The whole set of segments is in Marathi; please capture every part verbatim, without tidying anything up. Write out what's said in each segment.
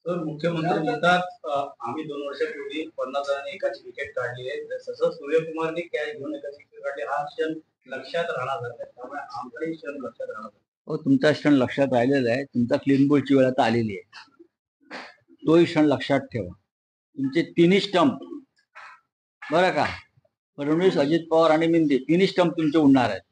तर मुख्यमंत्री म्हणतात अ, आम्ही दोन वर्षापूर्वी पन्नास जणांनी एकाची विकेट काढली आहे, तसं सूर्यकुमारने कॅच घेऊन एकाची विकेट काढली. हा क्षण लक्षात राहणार आहे, त्यामुळे आमचाही क्षण लक्षात राहणार. हो, तुमचा क्षण लक्षात राहिलेला आहे. तुमचा क्लीन बोल्डची वेळ आता आलेली आहे. तोही क्षण लक्षात ठेवा. तुमचे तिन्ही स्टंप बरं का, फडणवीस, अजित पवार आणि मिंदे तिन्ही स्टंप तुमचे उडणार आहेत.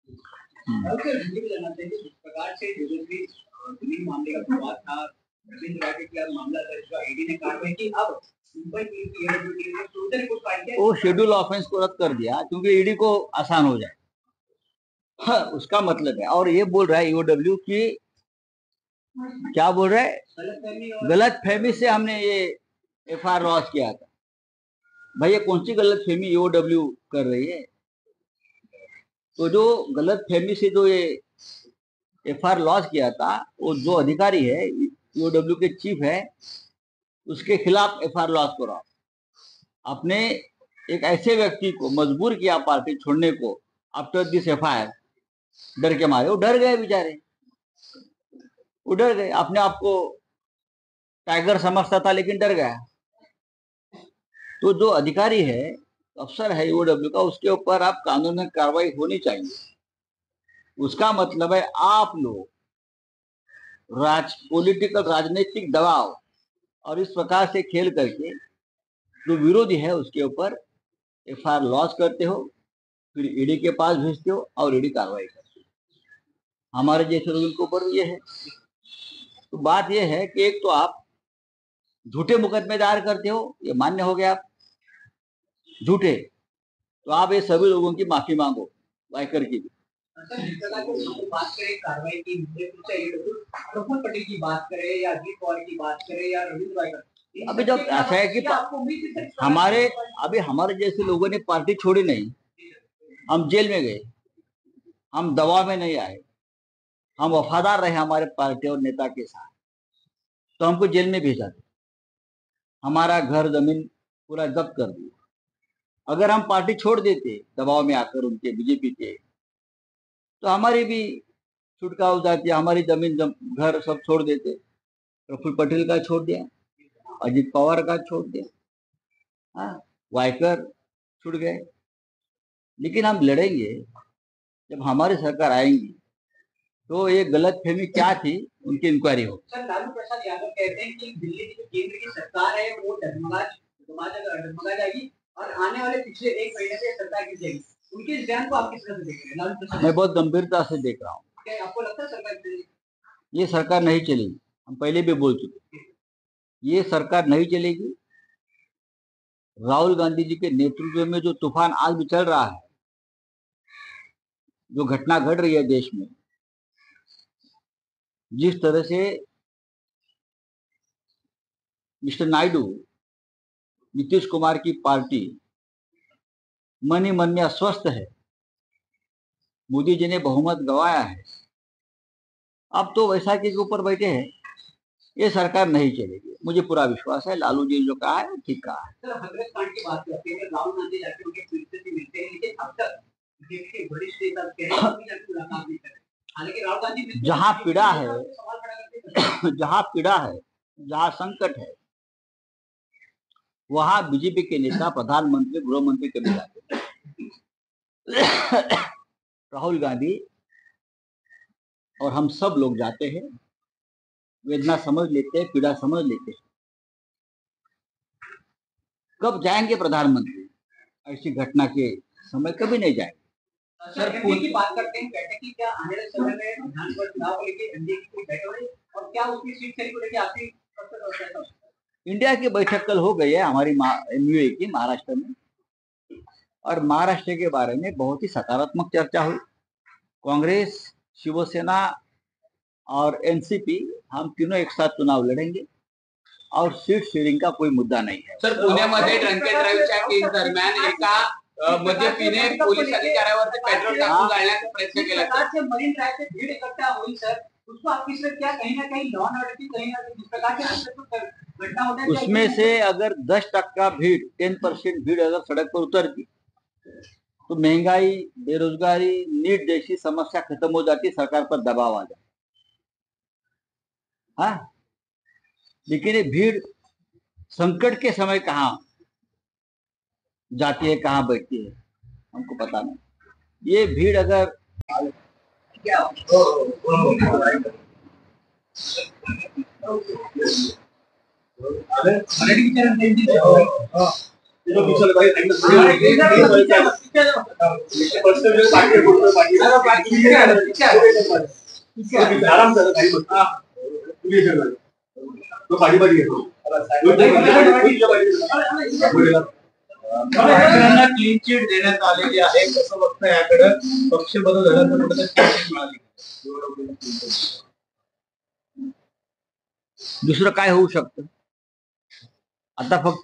प्रकार से जमीन मामले का विवाद था, रविंद्र राय के खिलाफ मामला दर्ज हुआ, ईडी ने कार्रवाई की. अब मुंबई की ईडी ने फ्यूचर को फाइल किया. वो शेड्यूल ऑफेंस को रद्द कर दिया क्योंकि ईडी को आसान हो जाए. हाँ, उसका मतलब है. और ये बोल रहा है ईओडब्ल्यू की, क्या बोल रहा है, गलत फहमी से हमने ये एफ आई आर लॉन्च किया था. भाई ये कौन सी गलत फहमी ईओडब्ल्यू कर रही है? तो जो गलत फहमी से जो ये एफ आई आर लॉन्च किया था, वो जो अधिकारी है ईओडब्ल्यू के चीफ है, उसके खिलाफ एफ आई आर लॉन्च करो. आपने एक ऐसे व्यक्ति को मजबूर किया पार्टी छोड़ने को after this F I R, डर के मारे. वो डर गए बेचारे, वो डर गए. अपने आप को टाइगर समझता था लेकिन डर गया. तो जो अधिकारी है, अफसर है ईओडब्ल्यू का, उसके ऊपर आप कानूनी कार्रवाई होनी चाहिए. उसका मतलब है आप लोग राज पॉलिटिकल राजनीतिक दबाव और इस प्रकार से खेल करके जो विरोधी है उसके ऊपर एफ आई आर लॉन्च करते हो, फिर ईडी के पास भेजते हो और ईडी कार्रवाई करते हो. हमारे जैसे लोगों के ऊपर ये है. तो बात ये है कि एक तो आप झूठे मुकदमे दायर करते हो, ये मान्य हो गया. आप झूठे, तो आप ये सभी लोगों की माफी मांगो, वाइकर की भी. बात करें कार्रवाई की, प्रफुल्ल पटेल की बात करें या अजित पवार की बात करें या रविंद्र राय, अभी जब ऐसा है कि हमारे अभी हमारे जैसे लोगों ने पार्टी छोड़ी नहीं, हम जेल में गए, हम दबाव में नहीं आए, हम वफादार रहे हमारे पार्टी और नेता के साथ, तो हमको जेल में भेजा था. हमारा घर जमीन पूरा जब्त कर दिया. अगर हम पार्टी छोड़ देते दबाव में आकर उनके बीजेपी के, तो हमारी भी छुटका हो जाती. हमारी जमीन जम, घर सब छोड़ देते. प्रफुल्ल पटेल का छोड़ दिया, अजित पवार का छोड़ दिया, हाँ, वाइकर छूट गए. लेकिन हम लड़ेंगे जब हमारी सरकार आएंगी. तो ये गलत फहमी क्या थी, उनकी इंक्वायरी हो. सर, लालू प्रसाद यादव कहते हैं कि दिल्ली की जो केंद्र की सरकार है वो डगमगा डगमगा जाएगी और आने वाले पिछले एक महीने से सरकार गिर जाएगी. उनके इस बयान को आप किस तरह से देख रहे हैं? लालू प्रसाद, मैं बहुत गंभीरता से देख रहा हूँ. क्या आपको लगता है सरकार, ये सरकार नहीं चलेगी? हम पहले भी बोल चुके, ये सरकार नहीं चलेगी. राहुल गांधी जी के नेतृत्व में जो तूफान आज भी चल रहा है, जो घटना घट रही है देश में, जिस तरह से मिस्टर नायडू, नीतीश कुमार की पार्टी मन ही मन में अस्वस्थ है. मोदी जी ने बहुमत गंवाया है, अब तो वैसाखी के ऊपर बैठे हैं. ये सरकार नहीं चलेगी, मुझे पूरा विश्वास है. लालू जी जो कहा है ठीक कहा है. सर, हजरत खान की बात करते हैं, राहुल गांधी जाके उनके ट्विटर से मिलते हैं, लेकिन अब तक देखिए वरिष्ठ नेता कह रहे हैं कि मुलाकात नहीं करें. हालांकि राहुल गांधी जहां पीड़ा है, जहां पीड़ा है, जहां संकट है, वहां बीजेपी के नेता, प्रधानमंत्री, गृह मंत्री कभी जाते हैं. राहुल गांधी और हम सब लोग जाते हैं, वेदना समझ लेते हैं, पीड़ा समझ लेते हैं. कब जाएंगे प्रधानमंत्री? ऐसी घटना के समय कभी नहीं जाएंगे. सर, एनडीए की बात करते हैं, बैठक की क्या आने वाले समय में विधानसभा चुनाव को लेकर एनडीए की कोई बैठक है और क्या उसकी सीट शेयरिंग को लेकर आपकी कब तक व्यवस्था है? इंडिया की बैठक कल हो गई है हमारी एमयूए की महाराष्ट्र में, और महाराष्ट्र के बारे में बहुत ही सकारात्मक चर्चा हुई. कांग्रेस, शिवसेना और एनसीपी, हम तीनों एक साथ चुनाव लड़ेंगे और सीट शेयरिंग का कोई मुद्दा नहीं है. सर, पुण्यामध्ये ड्रंक अँड ड्राईव्हच्या केस दरम्यान एका मद्य पिणे पोलीस अधिकाऱ्यावरती पेट्रोल टाकून जाळण्याचा प्रयत्न केला. मरीन ड्राइव पे भीड़ इकट्ठा हुई सर, उसको आप किस तरह, क्या कहीं ना कहीं लॉ एंड ऑर्डर की कहीं ना कहीं प्रकार के घटना होता है? उसमें से अगर दस टक्का भीड़, टेन परसेंट भीड़ अगर सड़क पर उतरती तो महंगाई, बेरोजगारी, नीट जैसी समस्या खत्म हो जाती, सरकार पर दबाव आ जाता. हाँ, लेकिन ये भीड़ संकट के समय कहाँ जाती है, कहाँ बैठती है, हमको पता नहीं। ये भीड़ अगर वायकरांना क्लीन चिट देण्यात आलेली आहे, कसं बघता याकडे? पक्ष बदल झाल्यानंतर कुठेतरी मिळाली. दुसरं काय होऊ शकतं? आता फक्त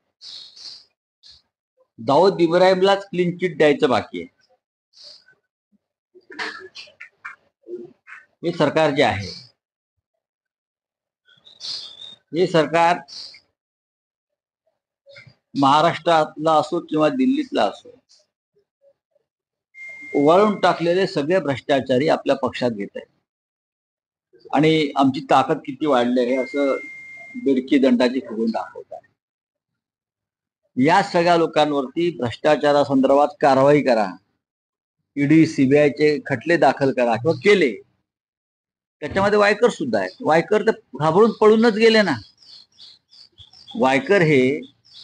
दाऊद इब्राहिमलाच क्लीन चिट द्यायचं बाकी आहे. हे सरकार जे आहे, हे सरकार महाराष्ट्रातला असो किंवा दिल्लीतला असो, वळून टाकलेले सगळे भ्रष्टाचारी आपल्या पक्षात घेत आहेत. आणि आमची ताकद किती वाढली आहे असं बिडकी दंडाची फुगून दाखवत आहे. या सगळ्या लोकांवरती भ्रष्टाचारासंदर्भात कारवाई करा, ईडी सीबीआयचे खटले दाखल करा किंवा केले. त्याच्यामध्ये वायकर सुद्धा आहेत. वायकर तर घाबरून पळूनच गेले ना. वायकर हे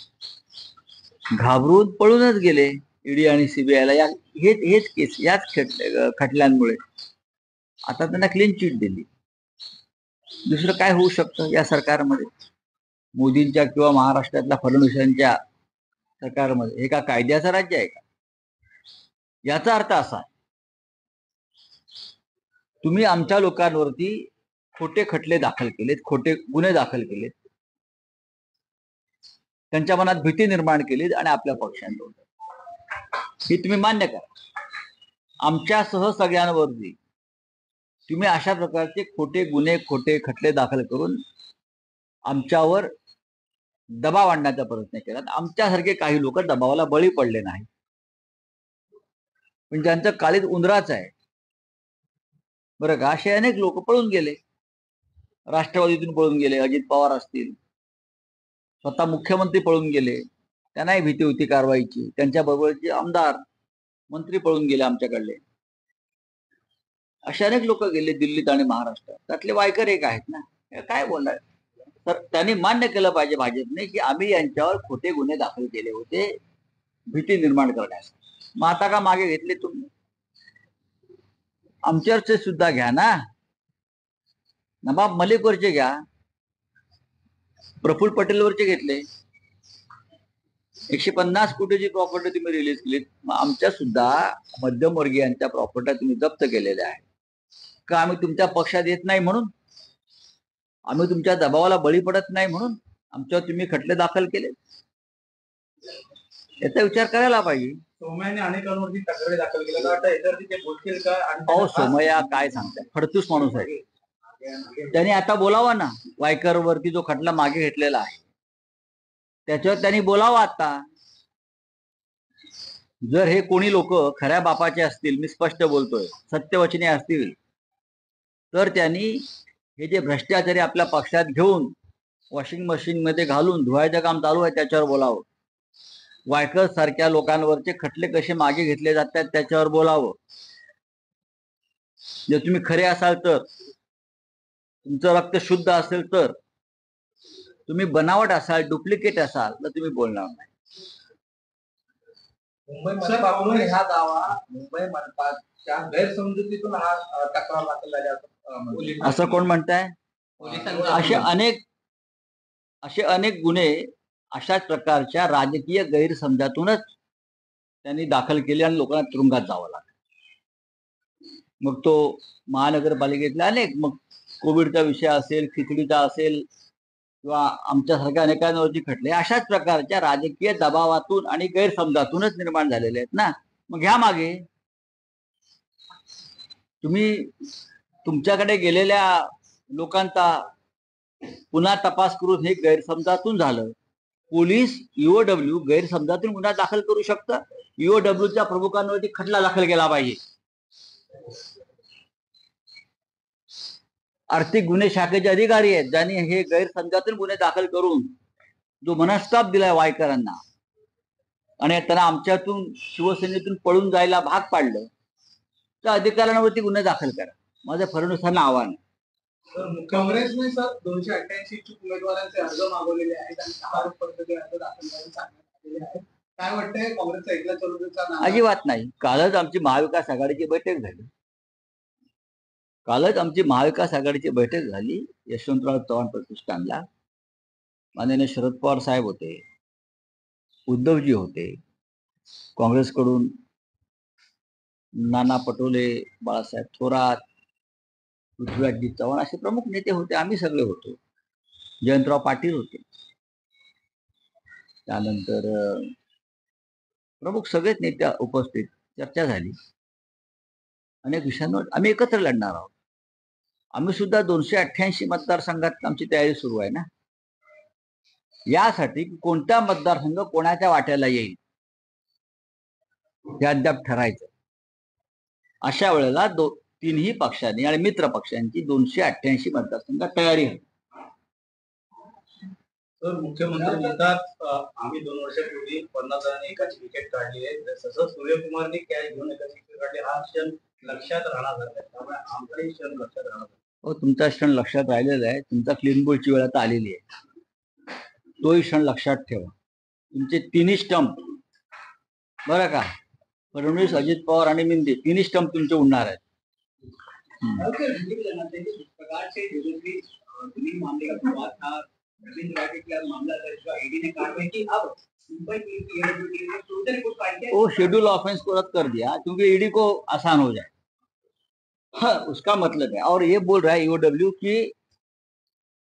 घाबरून पळूनच गेले ईडी आणि सीबीआयला. या हेच हेच केस याच खटल्यांमुळे आता त्यांना क्लीन चिट दिली. दुसरं काय होऊ शकतं या सरकारमध्ये? मोदींच्या किंवा महाराष्ट्रातल्या फडणवीसांच्या सरकारमध्ये हे का कायद्याचं राज्य आहे का? याचा अर्थ असा, तुम्ही आमच्या लोकांवरती खोटे खटले दाखल केलेत, खोटे गुन्हे दाखल केलेत, त्यांच्या मनात भीती निर्माण केली आणि आपल्या पक्षांवर ही तुम्ही मान्य करा. आमच्यासह सगळ्यांवरती तुम्ही अशा प्रकारचे खोटे गुन्हे, खोटे खटले दाखल करून आमच्यावर दबाव आणण्याचा प्रयत्न केला. आमच्यासारखे काही लोक दबावाला बळी पडले नाही, पण ज्यांचं काळीज उंदराच आहे बरं का, असे अनेक लोक पळून गेले. राष्ट्रवादीतून पळून गेले, अजित पवार असतील, स्वतः मुख्यमंत्री पळून गेले, त्यांनाही भीती होती कारवाईची. त्यांच्या बरोबरचे आमदार मंत्री पळून गेले आमच्याकडले. असे अनेक लोक गेले दिल्लीत आणि महाराष्ट्रात. त्यातले वायकर एक आहेत ना. काय बोलणार? तर त्यांनी मान्य केलं पाहिजे भाजपने की आम्ही यांच्यावर खोटे गुन्हे दाखल केले होते भीती निर्माण करण्यास. मग आता का मागे घेतले तुम्ही? आमच्यावरचे सुद्धा घ्या ना. नवाब मलिकवरचे घ्या, प्रफुल्ल पटेलवरचे घेतले. एकशे पन्नास कोटीची प्रॉपर्टी तुम्ही रिलीज केली. मग आमच्या सुद्धा मध्यमवर्गीयांच्या प्रॉपर्टी तुम्ही जप्त केलेल्या आहेत का? आम्ही तुमच्या पक्षात येत नाही म्हणून, आम्ही तुमच्या दबावाला बळी पडत नाही म्हणून आमच्यावर तुम्ही खटले दाखल केले? याचा विचार करायला पाहिजे. सोमय्याने अनेकांवरती तक्रारी दाखल केल्या, आता याच्यावरती ते बोलतील का? अहो सोमय्या काय सांगताय, फडतूस माणूस आहे. त्यांनी आता बोलावा ना. वायकर वरती जो खटला मागे घेतलेला आहे त्याच्यावर त्यांनी बोलावा आता. जर हे कोणी लोक खऱ्या बापाचे असतील, मी स्पष्ट बोलतोय, सत्यवचने असतील, तर त्यांनी हे जे भ्रष्टाचारी आपल्या पक्षात घेऊन वॉशिंग मशीन मध्ये घालून धुवायचं काम चालू आहे त्याच्यावर बोलावं. वायकर सारख्या लोकांवरचे खटले कसे मागे घेतले जातात त्याच्यावर बोलावं. जर तुम्ही खरे असाल तर, तुमचं रक्त शुद्ध असेल तर, तुम्ही बनावट असाल, डुप्लिकेट असाल तर तुम्ही बोलणार नाही. मुंबई मनपाकडून हा दावा मुंबई मनपाच्या गैरसमजुतीतून हा तक्रार दाखल झाली असं कोण म्हणताय? असे अनेक असे अनेक गुन्हे अशाच प्रकारच्या राजकीय गैरसमजातूनच त्यांनी दाखल केले आणि लोकांना तुरुंगात जावं लागलं. मग तो महानगरपालिकेतले अनेक, मग कोविडचा विषय असेल, खिचडीचा असेल किंवा आमच्यासारख्या अनेकांवरती खटले अशाच प्रकारच्या राजकीय दबावातून आणि गैरसमजातूनच निर्माण झालेले आहेत ना. मग ह्या मागे तुम्ही तुमच्याकडे गेलेल्या लोकांचा पुन्हा तपास करून हे गैरसमजातून झालं. पोलीस ईओडब्ल्यू गैरसमजातून गुन्हा दाखल करू शकतं. ईओडब्ल्यूच्या प्रमुखांवरती खटला दाखल केला पाहिजे. आर्थिक गुन्हे शाखेचे अधिकारी आहेत ज्यांनी हे गैरसमजातील गुन्हे दाखल करून जो मनस्ताप दिलाय वायकरांना आणि त्यांना आमच्यातून शिवसेनेतून पळून जायला भाग पाडलं, त्या अधिकाऱ्यांवरती गुन्हे दाखल करा. माझं फडणवीसांना आव्हान आहे. काँग्रेसने सर दोनशे अठ्ठ्याऐंशी इच्छुक उमेदवारांचे अर्ज मागवलेले आहेत आणि सहा पद्धती अर्ज दाखल करायला सांगण्यात आलेले आहेत. काय वाटतंय, काँग्रेसचा एकला चौधरीचा अजिबात नाही. कालच आमची महाविकास आघाडीची बैठक झाली. कालच आमची महाविकास आघाडीची बैठक झाली यशवंतराव चव्हाण प्रतिष्ठानला. माननीय शरद पवार साहेब होते, उद्धवजी होते, काँग्रेसकडून नाना पटोले, बाळासाहेब थोरात, पृथ्वीराज चव्हाण असे प्रमुख नेते होते. आम्ही सगळे होतो. जयंतराव पाटील होते. त्यानंतर प्रमुख सगळेच नेते उपस्थित, चर्चा झाली. अनेक विषयांवर आम्ही एकत्र लढणार आहोत. आम्ही सुद्धा दोनशे अठ्ठ्याऐंशी मतदारसंघात आमची तयारी सुरू आहे ना, यासाठी कोणता मतदारसंघ कोणाच्या वाट्याला येईल हे अद्याप ठरायचं. अशा वेळेला दो तीनही पक्षांनी आणि मित्र पक्षांची दोनशे अठ्ठ्याऐंशी मतदारसंघात तयारी आहे. तर मुख्यमंत्री म्हणतात आम्ही दोन वर्षापूर्वी पन्नास जणांनी एकाची विकेट काढली आहे, तसंच सूर्यकुमारने कॅच घेऊन एकाची विकेट काढली. हा क्षण लक्षात राहणार आहे, त्यामुळे आमचाही क्षण लक्षात राहणार आहे. हो, तुमचा क्षण लक्षात राहिलेला आहे. तुमचा क्लीन बोलची वेळ आता आलेली आहे. तोही क्षण लक्षात ठेवा. तुमचे तिन्ही स्टंप बरं का, फडणवीस, अजित पवार आणि मिंदे तिन्ही स्टंप तुमचे उडणार आहेत. वो शेड्यूल ऑफेंस को रद्द कर दिया क्योंकि ईडी को आसान हो जाए. हाँ, उसका मतलब है. और ये बोल रहा है ईओडब्ल्यू की